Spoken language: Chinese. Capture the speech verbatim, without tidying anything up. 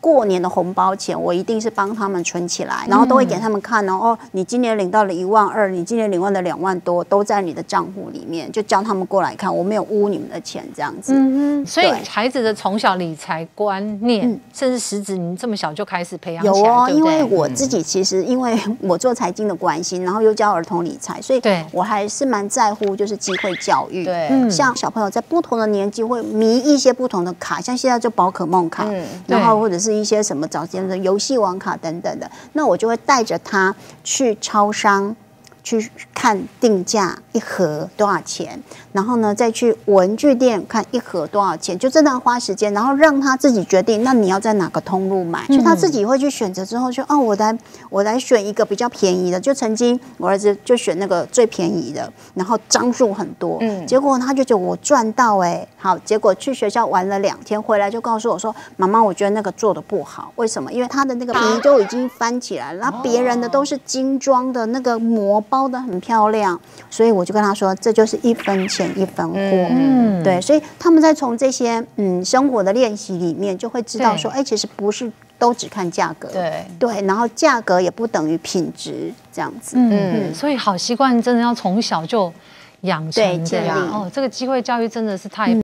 过年的红包钱，我一定是帮他们存起来，然后都会给他们看哦。哦，你今年领到了一万二，你今年领到了两万多，都在你的账户里面，就叫他们过来看，我没有污你们的钱这样子。嗯嗯。 所以孩子的从小理财观念，嗯、甚至实质你这么小就开始培养起来， 有哦， 对不对？ 因为我自己其实因为我做财经的关系，然后又教儿童理财，所以我还是蛮在乎就是机会教育。 对， 嗯、像小朋友在不同的年纪会迷一些不同的卡，像现在就宝可梦卡，嗯、然后或者是一些什么早先的游戏王卡等等的，那我就会带着他去超商去看定价一盒多少钱，然后呢再去文具店看一盒多少钱，就真的要花时间，然后让他自己决定，那你要在哪个通路买，嗯、就他自己会去选择之后就哦，我来我来选一个比较便宜的，就曾经我儿子就选那个最便宜的，然后张数很多，嗯、结果他就觉得我赚到哎、欸，好，结果去学校玩了两天，回来就告诉我说，妈妈，我觉得那个做的不好，为什么？因为他的那个皮都已经翻起来了，那别人的都是精装的那个膜包的很漂亮，所以我就跟他说，这就是一分钱一分货，嗯，对，所以他们在从这些嗯生活的练习里面，就会知道说，哎，其实不是都只看价格， 对对，然后价格也不等于品质，这样子， 嗯，所以好习惯真的要从小就养成这样哦，这个机会教育真的是太。